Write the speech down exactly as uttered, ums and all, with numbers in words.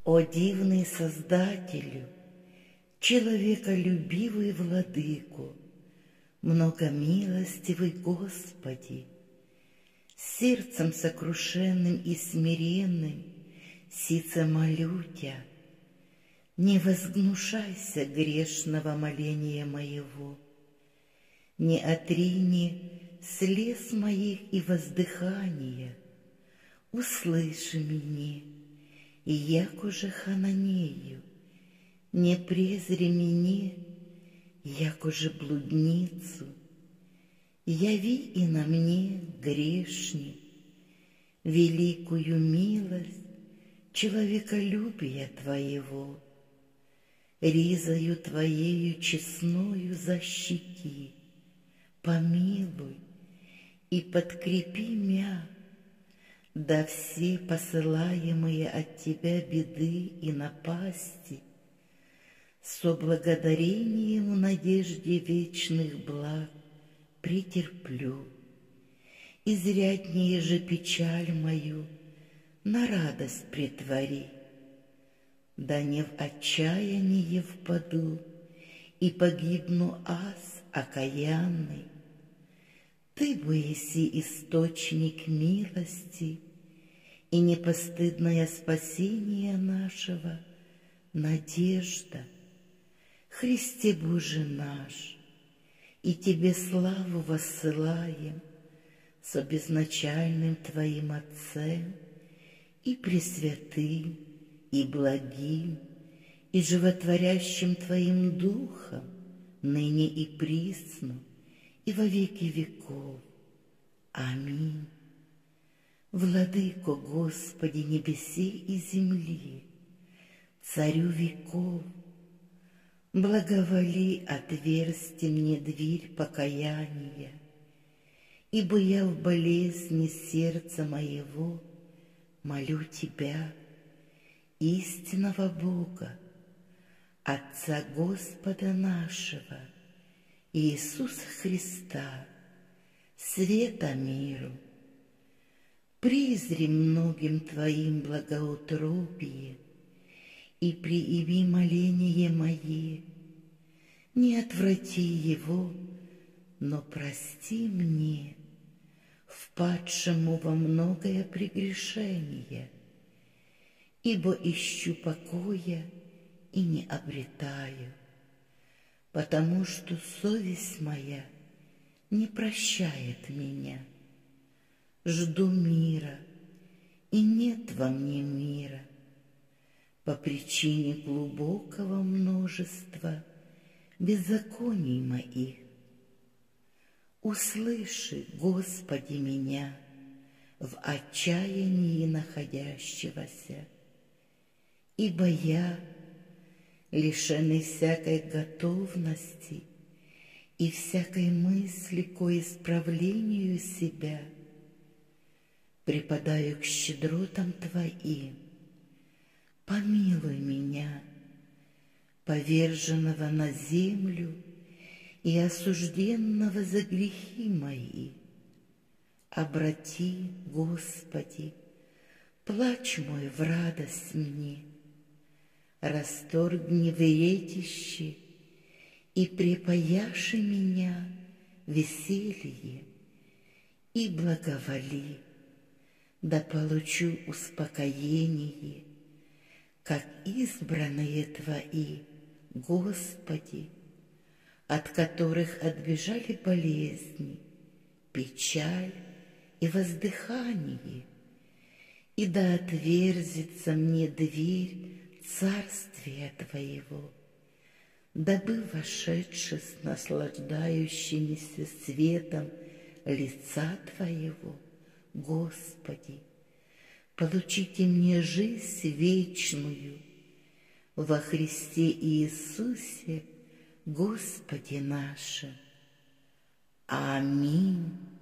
О дивный Создателю, человеколюбивый Владыку, многомилостивый Господи, сердцем сокрушенным и смиренным сице молю Тя, не возгнушайся грешного моления моего, не отрини слез моих и воздыхания, услыши меня, и якоже хананею, не презри меня, якоже блудницу, яви и на мне, грешник, великую милость человеколюбия Твоего, ризою Твоею честною защити, помилуй и подкрепи мя, да все посылаемые от Тебя беды и напасти со благодарением в надежде вечных благ претерплю. Изряднее же печаль мою на радость претвори, да не в отчаяние впаду и погибну аз окаянный. Ты быси источник милости и непостыдное спасение нашего, надежда, Христе Боже наш, и Тебе славу воссылаем со безначальным Твоим Отцем и Пресвятым, и благим, и животворящим Твоим Духом, ныне и присно, и во веки веков. Аминь. Владыко Господи небесей и земли, Царю веков, благоволи отверсти мне дверь покаяния, ибо я в болезни сердца моего молю Тебя, истинного Бога, Отца Господа нашего, Иисуса Христа, света миру. Призри многим Твоим благоутробие и приими моление мое, не отврати его, но прости мне, впадшему во многое прегрешение, ибо ищу покоя и не обретаю, потому что совесть моя не прощает меня. Жду мира, и нет во мне мира, по причине глубокого множества беззаконий моих. Услыши, Господи, меня, в отчаянии находящегося, ибо я, лишенный всякой готовности и всякой мысли ко исправлению себя, припадаю к щедротам Твоим. Помилуй меня, поверженного на землю и осужденного за грехи мои. Обрати, Господи, плач мой в радость мне, расторгни вретище и припаяши меня веселье, и благоволи, да получу успокоение, как избранные Твои, Господи, от которых отбежали болезни, печаль и воздыхание, и да отверзится мне дверь Царствия Твоего, дабы, вошедши с наслаждающимися светом лица Твоего, Господи, получите мне жизнь вечную во Христе Иисусе, Господе нашим. Аминь.